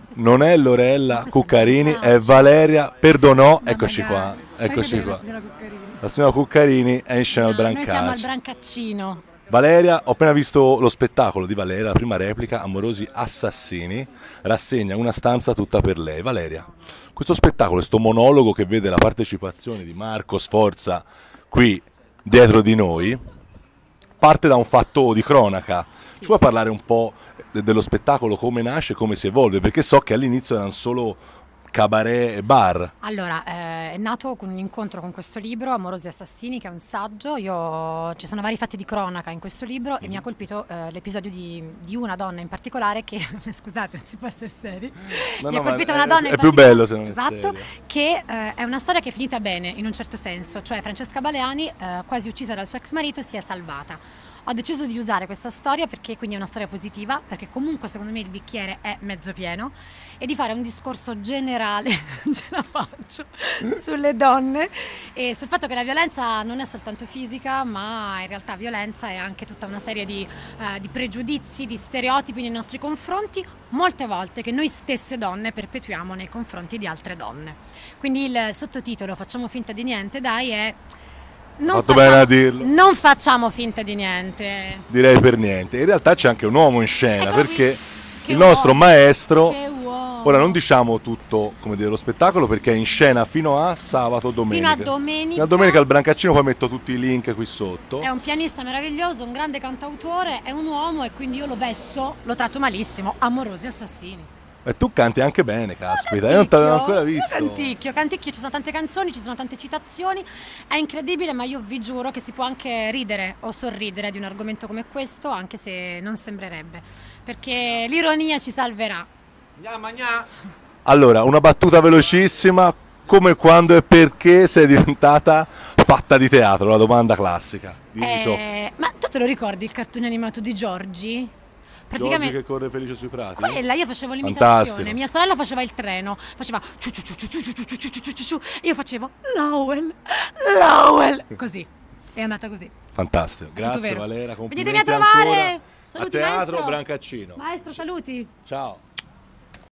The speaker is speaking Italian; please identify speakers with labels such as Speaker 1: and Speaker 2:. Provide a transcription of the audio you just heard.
Speaker 1: Non è Lorella
Speaker 2: Questo è
Speaker 1: Cuccarini, è
Speaker 2: Brancaccio.
Speaker 1: Valeria Perdonò.
Speaker 2: Ma
Speaker 1: Eccoci qua,
Speaker 2: magari. Fai
Speaker 1: eccoci
Speaker 2: vedere la
Speaker 1: qua.
Speaker 2: signora Cuccarini.
Speaker 1: La signora Cuccarini è in scena al
Speaker 2: No, noi siamo al
Speaker 1: Brancaccio.
Speaker 2: Brancaccino.
Speaker 1: Valeria, ho appena visto lo spettacolo di Valeria, la prima replica, Amorosi Assassini, rassegna una stanza tutta per lei. Valeria, questo spettacolo, questo monologo che vede la partecipazione di Marco Sforza qui dietro di noi, parte da un fatto di cronaca. Ci puoi parlare un po' dello spettacolo, come nasce, come si evolve? Perché so che all'inizio erano solo cabaret e bar.
Speaker 2: Allora, è nato con un incontro con questo libro, Amorosi Assassini, che è un saggio. Ci sono vari fatti di cronaca in questo libro e mi ha colpito l'episodio di una donna in particolare che, scusate, non si può essere seri, mi ha colpito una donna in
Speaker 1: è più
Speaker 2: particolare,
Speaker 1: bello se non è
Speaker 2: esatto,
Speaker 1: serio.
Speaker 2: che è una storia che è finita bene in un certo senso, cioè Francesca Baleani, quasi uccisa dal suo ex marito, si è salvata. Ho deciso di usare questa storia perché quindi è una storia positiva, perché comunque secondo me il bicchiere è mezzo pieno, e di fare un discorso generale, ce la faccio, sulle donne e sul fatto che la violenza non è soltanto fisica, ma in realtà violenza è anche tutta una serie di pregiudizi, di stereotipi nei nostri confronti, molte volte che noi stesse donne perpetuiamo nei confronti di altre donne. Quindi il sottotitolo "Facciamo finta di niente, dai" è
Speaker 1: Fatto bene a dirlo.
Speaker 2: non facciamo finta di niente.
Speaker 1: Direi per niente. In realtà c'è anche un uomo in scena, perché
Speaker 2: Che
Speaker 1: il nostro
Speaker 2: uomo,
Speaker 1: maestro,
Speaker 2: che uomo.
Speaker 1: ora non diciamo tutto, come dire, lo spettacolo, perché è in scena fino a sabato, domenica.
Speaker 2: Fino a domenica.
Speaker 1: Fino a domenica al Brancaccino, poi metto tutti i link qui sotto.
Speaker 2: È un pianista meraviglioso, un grande cantautore, è un uomo e quindi io lo vesso, lo tratto malissimo, Amorosi Assassini.
Speaker 1: E tu canti anche bene, caspita, io non t'avevo ancora visto.
Speaker 2: Canticchio, ci sono tante canzoni, ci sono tante citazioni, è incredibile, ma io vi giuro che si può anche ridere o sorridere di un argomento come questo, anche se non sembrerebbe, perché l'ironia ci salverà.
Speaker 1: Allora, una battuta velocissima, come, quando e perché sei diventata fatta di teatro, la domanda classica. Dito.
Speaker 2: Ma tu te lo ricordi il cartone animato di Giorgi?
Speaker 1: Giorgi che corre felice sui prati?
Speaker 2: Quella, io facevo l'imitazione,
Speaker 1: Fantastico.
Speaker 2: mia sorella faceva il treno, faceva ciu ciu ciu ciu ciu ciu ciu ciu ciu ciu ciu ciu, e io facevo Lowell, Lowell, così, è andata così.
Speaker 1: Fantastico,
Speaker 2: Tutto
Speaker 1: grazie
Speaker 2: vero.
Speaker 1: Valera,
Speaker 2: Venitemi
Speaker 1: complimenti
Speaker 2: a trovare!
Speaker 1: ancora.
Speaker 2: Saluti
Speaker 1: A teatro
Speaker 2: maestro!
Speaker 1: Brancaccino.
Speaker 2: Maestro, saluti!
Speaker 1: Ciao.